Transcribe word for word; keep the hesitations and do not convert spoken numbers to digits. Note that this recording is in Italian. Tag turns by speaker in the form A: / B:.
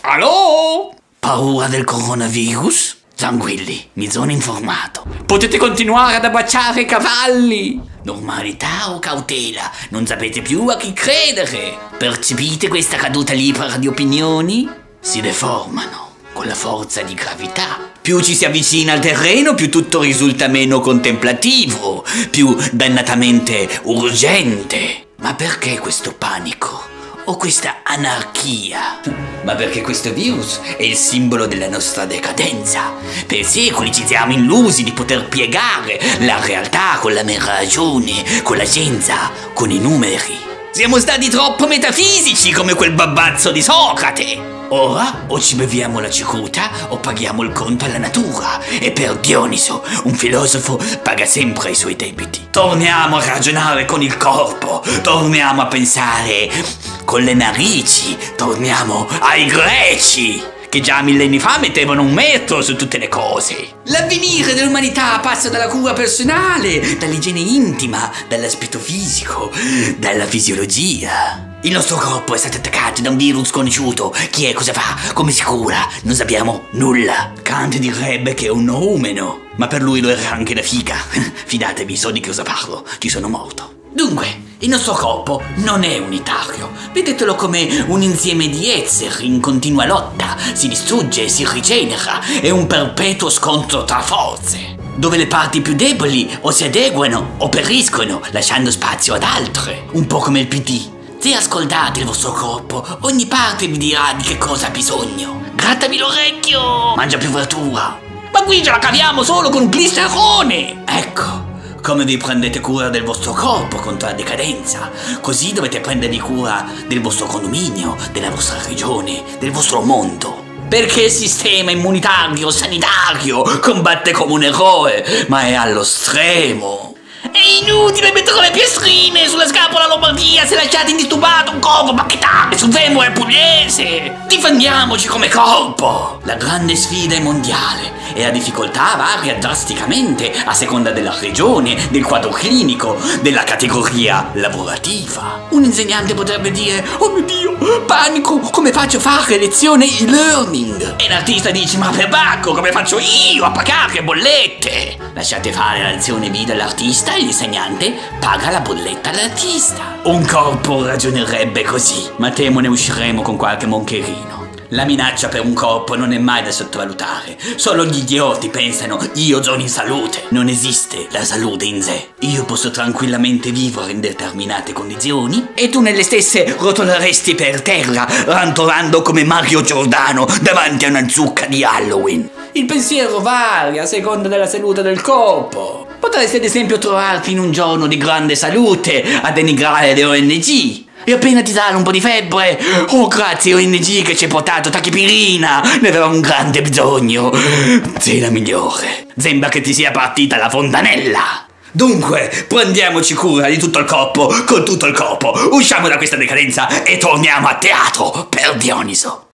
A: Allo?
B: Paura del coronavirus? Tranquilli, mi sono informato.
A: Potete continuare ad abbracciare i cavalli.
B: Normalità o cautela? Non sapete più a chi credere. Percepite questa caduta libera di opinioni? Si deformano con la forza di gravità. Più ci si avvicina al terreno, più tutto risulta meno contemplativo, più dannatamente urgente. Ma perché questo panico? O questa anarchia? Ma perché questo virus è il simbolo della nostra decadenza. Per secoli ci siamo illusi di poter piegare la realtà con la mera ragione, con la scienza, con i numeri. Siamo stati troppo metafisici come quel babbazzo di Socrate. Ora o ci beviamo la cicuta o paghiamo il conto alla natura. E per Dioniso, un filosofo paga sempre i suoi debiti. Torniamo a ragionare con il corpo, torniamo a pensare con le narici, torniamo ai greci, che già millenni fa mettevano un metro su tutte le cose. L'avvenire dell'umanità passa dalla cura personale, dall'igiene intima, dall'aspetto fisico, dalla fisiologia. Il nostro corpo è stato attaccato da un virus sconosciuto. Chi è, cosa fa, come si cura? Non sappiamo nulla. Kant direbbe che è un noumeno, ma per lui lo era anche la figa. Fidatevi, so di cosa parlo, ci sono morto. Dunque, il nostro corpo non è unitario. Vedetelo come un insieme di ezer in continua lotta. Si distrugge, si rigenera. È un perpetuo scontro tra forze, dove le parti più deboli o si adeguano o periscono, lasciando spazio ad altre. Un po' come il P D. Se ascoltate il vostro corpo, ogni parte vi dirà di che cosa ha bisogno. Grattami l'orecchio! Mangia più verdura! Ma qui ce la caviamo solo con un glisterone! Ecco, come vi prendete cura del vostro corpo contro la decadenza, così dovete prendervi cura del vostro condominio, della vostra regione, del vostro mondo. Perché il sistema immunitario sanitario combatte come un eroe, ma è allo stremo. È inutile mettere le piestrine sulla scapola Lombardia se lasciate indisturbato un corpo bacchettare sul femore pugliese. Difendiamoci come corpo. La grande sfida è mondiale e la difficoltà varia drasticamente a seconda della regione, del quadro clinico, della categoria lavorativa. Un insegnante potrebbe dire: oh mio Dio, panico, come faccio a fare lezione e-learning? E l'artista dice: ma per Bacco, come faccio io a pagare bollette? Lasciate fare la lezione video all'artista e l'insegnante paga la bolletta all'artista. Un corpo ragionerebbe così, ma temo ne usciremo con qualche moncherino. La minaccia per un corpo non è mai da sottovalutare. Solo gli idioti pensano: io sono in salute. Non esiste la salute in sé. Io posso tranquillamente vivere in determinate condizioni e tu nelle stesse rotoleresti per terra, rantolando come Mario Giordano davanti a una zucca di Halloween. Il pensiero varia a seconda della salute del corpo. Potresti ad esempio trovarti in un giorno di grande salute a denigrare le O N G. E appena ti sale un po' di febbre: oh grazie O N G che ci hai portato tachipirina, ne avevamo un grande bisogno. Sei la migliore. Sembra che ti sia partita la fontanella. Dunque, prendiamoci cura di tutto il corpo, con tutto il corpo. Usciamo da questa decadenza e torniamo a teatro per Dioniso.